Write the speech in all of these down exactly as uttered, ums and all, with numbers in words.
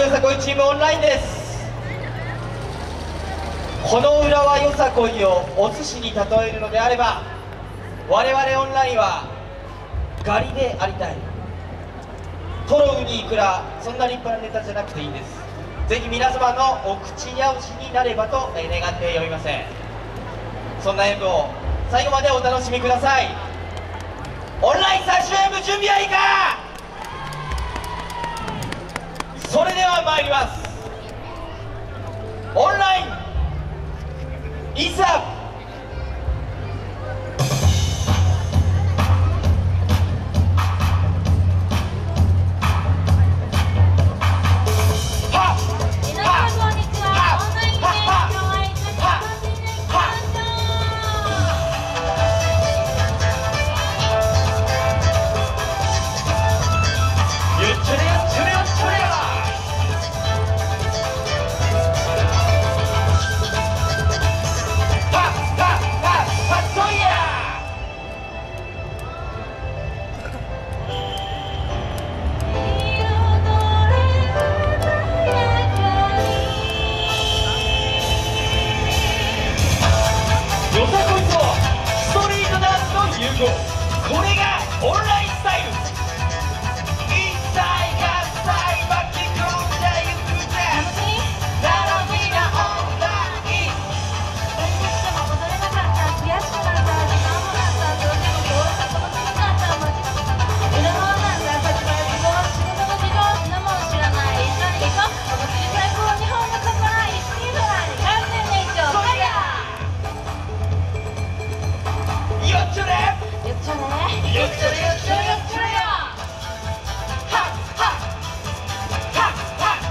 よさこいチームオンラインです。この裏はよさこいをお寿司に例えるのであれば、我々オンラインはガリでありたい。トロウニイクラ、そんな立派なネタじゃなくていいんです。ぜひ皆様のお口直しになればと願っておりません。そんな演舞を最後までお楽しみください。オンライン最終演舞準備はいいか。それでは参ります。オンラインいざ。これがオンラインスタイル。一切合切巻き込んでゆくぜ。並びがオンライン。一日でも戻れなかった、悔しくなった、時間もなった、それでもこうしたこの気になった巻き込んだ。裏側なんだ、先輩希望、仕事の事情、そんなもん知らない。一緒に行こう、お祭り最高、日本の宝、一緒にフライ、完全燃焼、ファイヤー。よっちょね。よっちょね。よっちょねよっちょねよっちょねよ。はっはっはっはっ。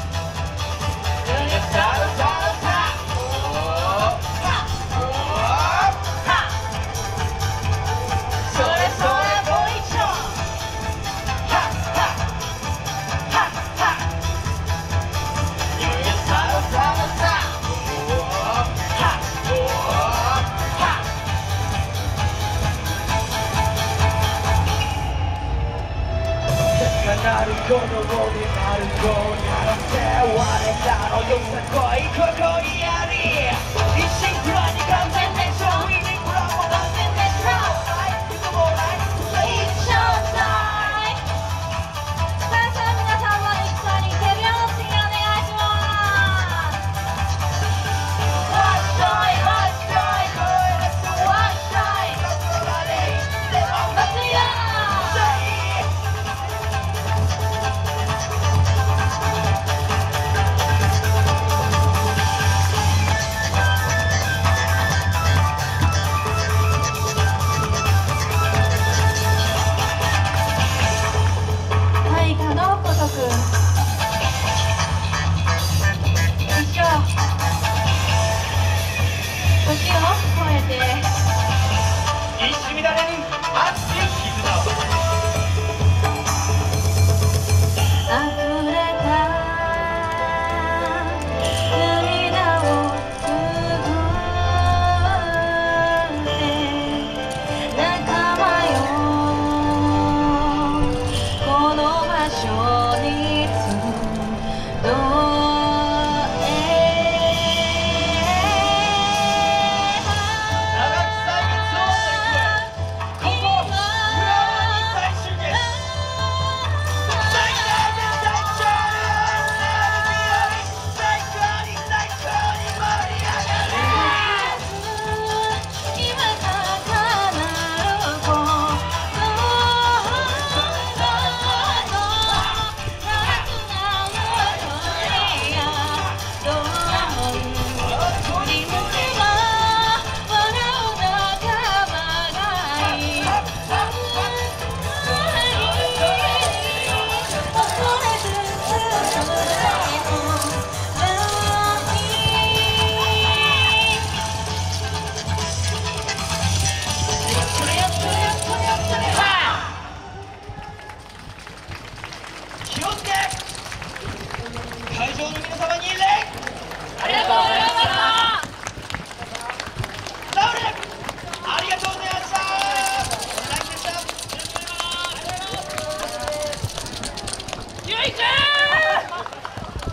よっさろさろさ。おお。はっおお。はっ。それそれもう一丁。はっはっはっはっ。よっさろさろさ。おお。はっおお。はっ。なる子供になる子にならせ我らのよさこいここにある。